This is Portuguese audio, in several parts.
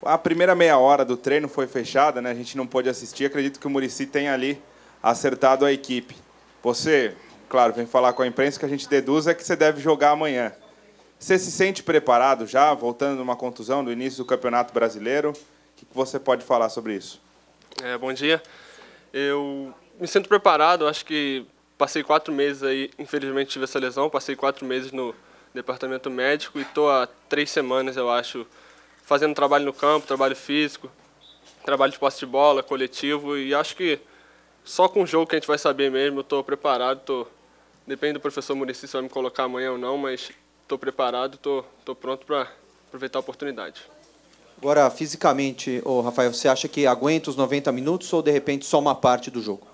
A primeira meia hora do treino foi fechada, né? A gente não pôde assistir. Acredito que o Muricy tenha ali acertado a equipe. Você, claro, vem falar com a imprensa, que a gente deduz é que você deve jogar amanhã. Você se sente preparado já, voltando numa contusão do início do Campeonato Brasileiro? O que você pode falar sobre isso? Bom dia. Eu me sinto preparado. Acho que passei 4 meses aí, infelizmente tive essa lesão, passei 4 meses no departamento médico e estou há 3 semanas, eu acho, fazendo trabalho no campo, trabalho físico, trabalho de posse de bola, coletivo, e acho que só com o jogo que a gente vai saber mesmo. Eu estou preparado, depende do professor Muricy se vai me colocar amanhã ou não, mas estou preparado, estou pronto para aproveitar a oportunidade. Agora, fisicamente, Rafael, você acha que aguenta os 90 minutos ou, de repente, só uma parte do jogo?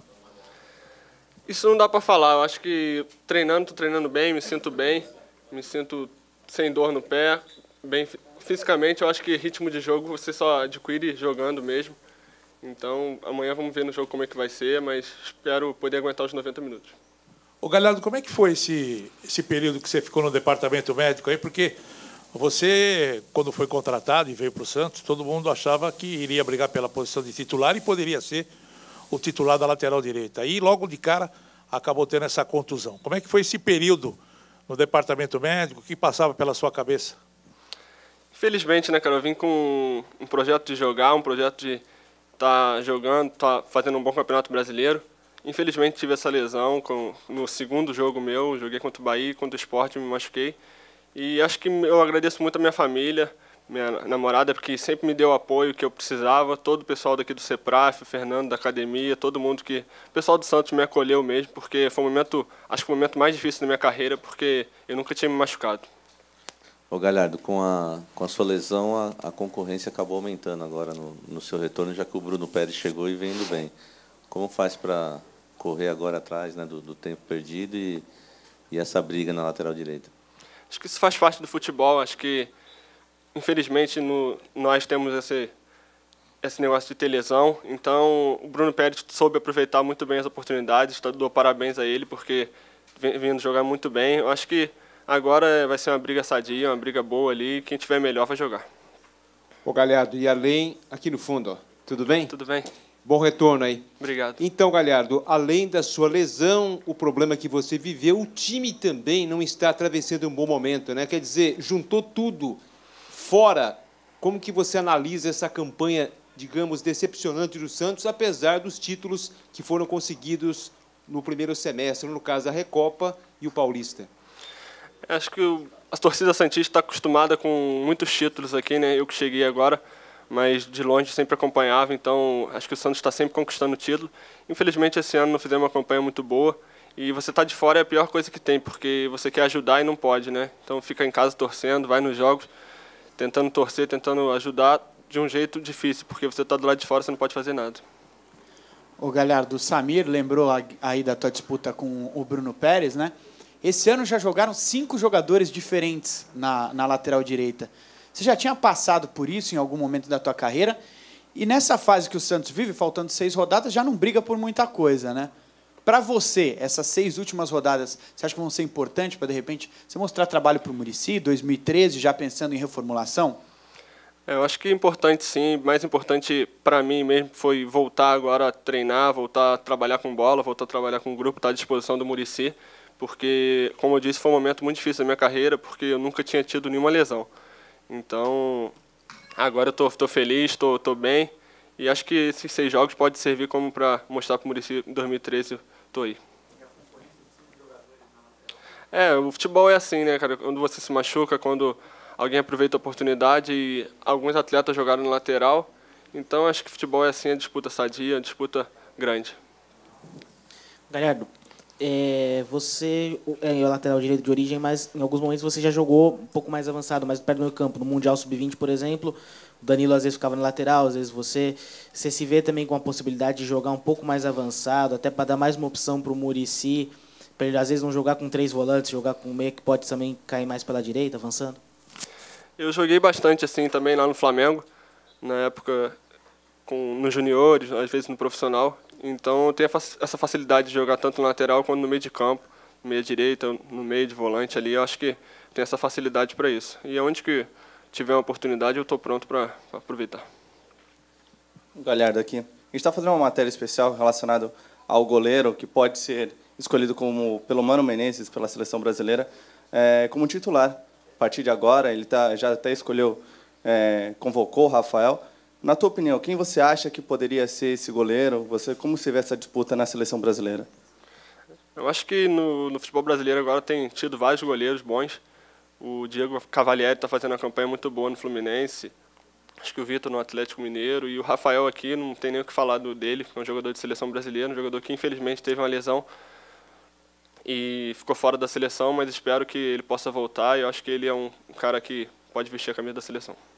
Isso não dá para falar. Eu acho que estou treinando bem, me sinto sem dor no pé, bem fisicamente. Eu acho que ritmo de jogo você só adquire jogando mesmo. Então, amanhã vamos ver no jogo como é que vai ser, mas espero poder aguentar os 90 minutos. Ô, Galhardo, como é que foi esse período que você ficou no departamento médico aí? Porque você, quando foi contratado e veio para o Santos, todo mundo achava que iria brigar pela posição de titular e poderia ser o titular da lateral direita. E logo de cara acabou tendo essa contusão. Como é que foi esse período no departamento médico? O que passava pela sua cabeça? Infelizmente, né, cara, eu vim com um projeto de jogar, um projeto de estar jogando, estar fazendo um bom campeonato brasileiro. Infelizmente tive essa lesão no segundo jogo meu, joguei contra o Bahia, contra o Sport, me machuquei. E acho que eu agradeço muito a minha família, minha namorada, porque sempre me deu o apoio que eu precisava, todo o pessoal daqui do CEPRAF, o Fernando da academia, todo mundo o pessoal do Santos me acolheu mesmo, porque foi acho que o momento mais difícil da minha carreira, porque eu nunca tinha me machucado. Ô Galhardo, com a sua lesão, a concorrência acabou aumentando agora no seu retorno, já que o Bruno Pérez chegou e vem indo bem. Como faz para correr agora atrás, né, do tempo perdido e essa briga na lateral direita? Acho que isso faz parte do futebol. Acho que, infelizmente, nós temos esse negócio de ter lesão. Então, o Bruno Pérez soube aproveitar muito bem as oportunidades. Dou parabéns a ele, porque vindo jogar muito bem. Eu acho que agora vai ser uma briga sadia, uma briga boa ali. Quem tiver melhor vai jogar. Ô, Galhardo, e além, aqui no fundo, ó, tudo bem? Tudo bem. Bom retorno aí. Obrigado. Então, Galhardo, além da sua lesão, o problema que você viveu, o time também não está atravessando um bom momento, né? Quer dizer, juntou tudo fora. Como que você analisa essa campanha, digamos, decepcionante do Santos, apesar dos títulos que foram conseguidos no primeiro semestre, no caso da Recopa e o Paulista? Acho que a torcida santista está acostumada com muitos títulos aqui, né? Eu que cheguei agora, mas de longe sempre acompanhava, então acho que o Santos está sempre conquistando o título. Infelizmente, esse ano não fizemos uma campanha muito boa, e você estar de fora é a pior coisa que tem, porque você quer ajudar e não pode, né? Então fica em casa torcendo, vai nos jogos, tentando torcer, tentando ajudar de um jeito difícil, porque você está do lado de fora, você não pode fazer nada. Ô Galhardo, o Samir lembrou aí da tua disputa com o Bruno Pérez, né? Esse ano já jogaram 5 jogadores diferentes na lateral direita. Você já tinha passado por isso em algum momento da tua carreira? E nessa fase que o Santos vive, faltando 6 rodadas, já não briga por muita coisa, né? Para você, essas 6 últimas rodadas, você acha que vão ser importantes para, de repente, você mostrar trabalho para o Muricy, 2013, já pensando em reformulação? Eu acho que é importante, sim. Mais importante para mim mesmo foi voltar agora a treinar, voltar a trabalhar com bola, voltar a trabalhar com o grupo, estar à disposição do Muricy, porque, como eu disse, foi um momento muito difícil da minha carreira, porque eu nunca tinha tido nenhuma lesão. Então, agora eu estou feliz, estou bem, e acho que esses 6 jogos podem servir como para mostrar para o Muricy em 2013 estou aí. O futebol é assim, né, cara? Quando você se machuca, quando alguém aproveita a oportunidade, e alguns atletas jogaram no lateral, então acho que futebol é assim, a disputa sadia, a disputa grande. Galhardo, você é lateral direito de origem, mas em alguns momentos você já jogou um pouco mais avançado, mais perto do campo. No Mundial Sub-20, por exemplo, o Danilo às vezes ficava no lateral, às vezes você se vê também com a possibilidade de jogar um pouco mais avançado, até para dar mais uma opção para o Muricy, para ele às vezes não jogar com 3 volantes, jogar com um meia que pode também cair mais pela direita, avançando? Eu joguei bastante assim também lá no Flamengo, na época nos juniores, às vezes no profissional. Então eu tenho essa facilidade de jogar tanto no lateral quanto no meio de campo, no meio direita, no meio de volante ali. Eu acho que tem essa facilidade para isso. E é onde que tiver uma oportunidade, eu estou pronto para aproveitar. Galhardo aqui. A gente está fazendo uma matéria especial relacionada ao goleiro, que pode ser escolhido pelo Mano Menezes, pela seleção brasileira, como titular. A partir de agora, ele já até escolheu, convocou o Rafael. Na tua opinião, quem você acha que poderia ser esse goleiro? Como você vê essa disputa na seleção brasileira? Eu acho que no futebol brasileiro agora tem tido vários goleiros bons. O Diego Cavalieri está fazendo uma campanha muito boa no Fluminense. Acho que o Vitor no Atlético Mineiro. E o Rafael aqui, não tem nem o que falar dele. É um jogador de seleção brasileira, um jogador que infelizmente teve uma lesão e ficou fora da seleção, mas espero que ele possa voltar. E eu acho que ele é um cara que pode vestir a camisa da seleção.